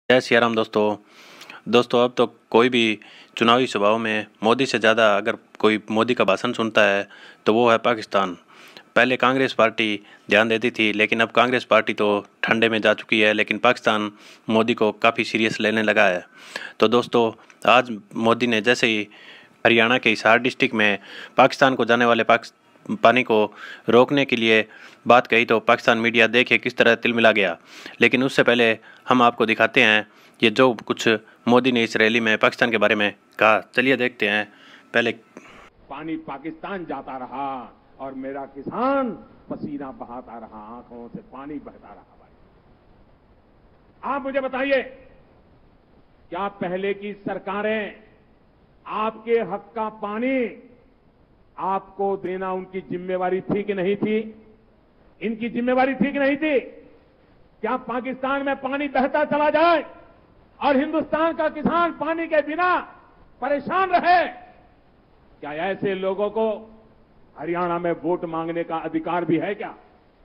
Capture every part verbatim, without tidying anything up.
जय सिया राम दोस्तों दोस्तों अब तो कोई भी चुनावी सभाओं में मोदी से ज़्यादा अगर कोई मोदी का भाषण सुनता है तो वो है पाकिस्तान। पहले कांग्रेस पार्टी ध्यान देती थी, लेकिन अब कांग्रेस पार्टी तो ठंडे में जा चुकी है, लेकिन पाकिस्तान मोदी को काफ़ी सीरियस लेने लगा है। तो दोस्तों आज मोदी ने जैसे ही हरियाणा के हिसार डिस्ट्रिक्ट में पाकिस्तान को जाने वाले पाक पानी को रोकने के लिए बात कही तो पाकिस्तान मीडिया देखे किस तरह तिलमिला गया। लेकिन उससे पहले हम आपको दिखाते हैं ये जो कुछ मोदी ने इस रैली में पाकिस्तान के बारे में कहा। चलिए देखते हैं। पहले पानी पाकिस्तान जाता रहा और मेरा किसान पसीना बहाता रहा, आंखों से पानी बहता रहा। भाई आप मुझे बताइए, क्या पहले की सरकारें आपके हक का पानी आपको देना उनकी जिम्मेवारी थी कि नहीं थी? इनकी जिम्मेवारी थी कि नहीं थी? क्या पाकिस्तान में पानी बहता चला जाए और हिंदुस्तान का किसान पानी के बिना परेशान रहे? क्या ऐसे लोगों को हरियाणा में वोट मांगने का अधिकार भी है क्या?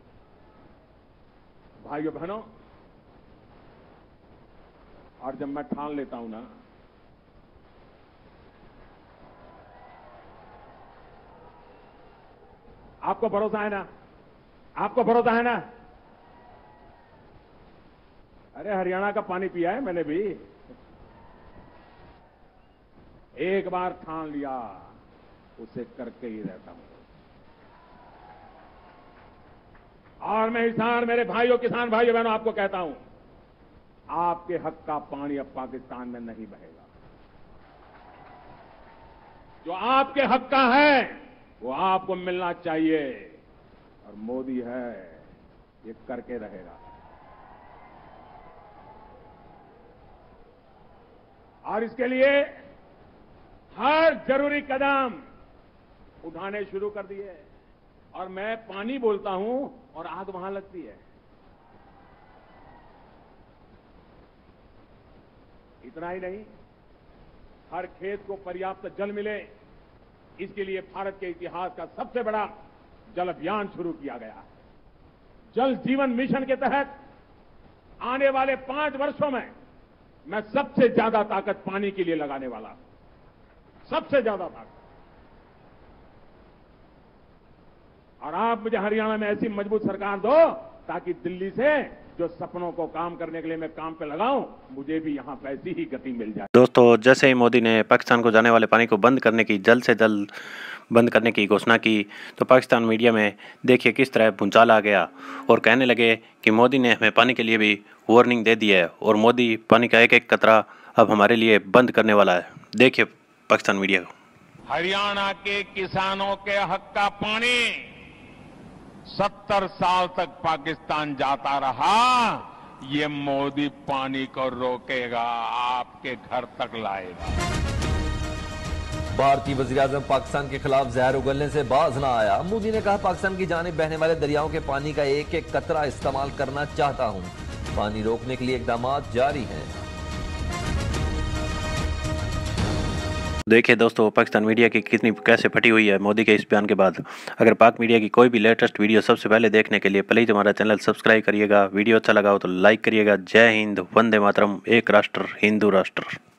भाइयों बहनों, और जब मैं ठान लेता हूं ना, आपको भरोसा है ना? आपको भरोसा है ना? अरे हरियाणा का पानी पिया है मैंने भी। एक बार ठान लिया उसे करके ही रहता हूं। और मैं हिसार मेरे भाइयों, किसान भाइयों बहनों, आपको कहता हूं, आपके हक का पानी अब पाकिस्तान में नहीं बहेगा। जो आपके हक का है वो आपको मिलना चाहिए, और मोदी है ये करके रहेगा। और इसके लिए हर जरूरी कदम उठाने शुरू कर दिए। और मैं पानी बोलता हूं और आग वहां लगती है। इतना ही नहीं, हर खेत को पर्याप्त जल मिले, इसके लिए भारत के इतिहास का सबसे बड़ा जल अभियान शुरू किया गया है। जल जीवन मिशन के तहत आने वाले पांच वर्षों में मैं सबसे ज्यादा ताकत पानी के लिए लगाने वाला हूं, सबसे ज्यादा ताकत। और आप मुझे हरियाणा में ऐसी मजबूत सरकार दो ताकि दिल्ली से जो सपनों को काम करने के लिए मैं काम पे लगाऊं, मुझे भी यहां वैसी ही गति मिल जाए। दोस्तों जैसे ही मोदी ने पाकिस्तान को जाने वाले पानी को बंद करने की जल्द से जल्द बंद करने की घोषणा की तो पाकिस्तान मीडिया में देखिए किस तरह भूचाल आ गया और कहने लगे कि मोदी ने हमें पानी के लिए भी वार्निंग दे दी है और मोदी पानी का एक एक कतरा अब हमारे लिए बंद करने वाला है। देखिए पाकिस्तान मीडिया को। हरियाणा के किसानों के हक का पानी सत्तर साल तक पाकिस्तान जाता रहा, ये मोदी पानी को रोकेगा, आपके घर तक लाएगा। भारतीय वज़ीर-ए-आज़म पाकिस्तान के खिलाफ जहर उगलने से बाज ना आया। मोदी ने कहा, पाकिस्तान की जानिब बहने वाले दरियाओं के पानी का एक एक कतरा इस्तेमाल करना चाहता हूं। पानी रोकने के लिए इकदाम जारी हैं। देखिए दोस्तों पाकिस्तान मीडिया की कितनी कैसे फटी हुई है मोदी के इस बयान के बाद। अगर पाक मीडिया की कोई भी लेटेस्ट वीडियो सबसे पहले देखने के लिए प्लीज हमारा चैनल सब्सक्राइब करिएगा। वीडियो अच्छा लगा हो तो लाइक करिएगा। जय हिंद, वंदे मातरम, एक राष्ट्र हिंदू राष्ट्र।